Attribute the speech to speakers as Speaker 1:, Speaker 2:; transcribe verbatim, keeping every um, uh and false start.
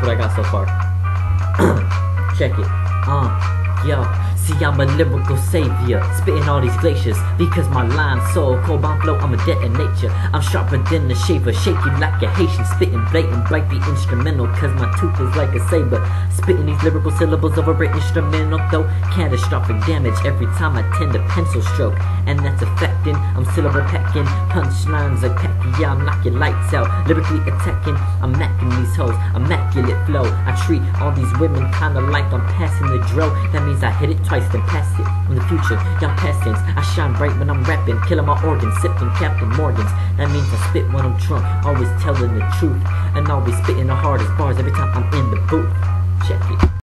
Speaker 1: what I got so far. Check it. Uh, yo. See, I'm a lyrical savior, spitting all these glaciers, because my line's so cold, my flow, I'm a detonator. I'm sharper than a shaver, shaky like a Haitian, spitting blatant, bright the instrumental, cause my tooth is like a saber. Spitting these lyrical syllables over an instrumental, though catastrophic damage every time I tend a pencil stroke, and that's affecting. I'm syllable packing, punchlines are packy, yeah, I'm knocking lights out, lyrically attacking. I'm macking these hoes, immaculate flow. I treat all these women kinda like I'm passing the drill. That means I hit it twice then pass it. In the future, y'all past tense. I shine bright when I'm rapping, killing my organs, sipping Captain Morgans. That means I spit when I'm drunk, always telling the truth, and always spitting the hardest bars every time I'm in the booth. Check it.